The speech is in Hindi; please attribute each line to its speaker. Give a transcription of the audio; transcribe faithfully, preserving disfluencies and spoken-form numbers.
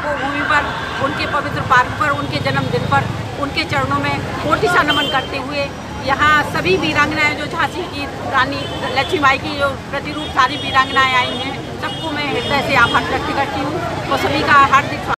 Speaker 1: तपोभूमि पर, उनके पवित्र पार्क पर, उनके जन्मदिन पर उनके चरणों में कोटि सा नमन करते हुए यहाँ सभी वीरांगनाएं जो झांसी की रानी लक्ष्मीबाई की जो प्रतिरूप सारी वीरांगनाएं आई हैं, सबको मैं हृदय से आभार व्यक्त करती हूँ। तो सभी का हार्दिक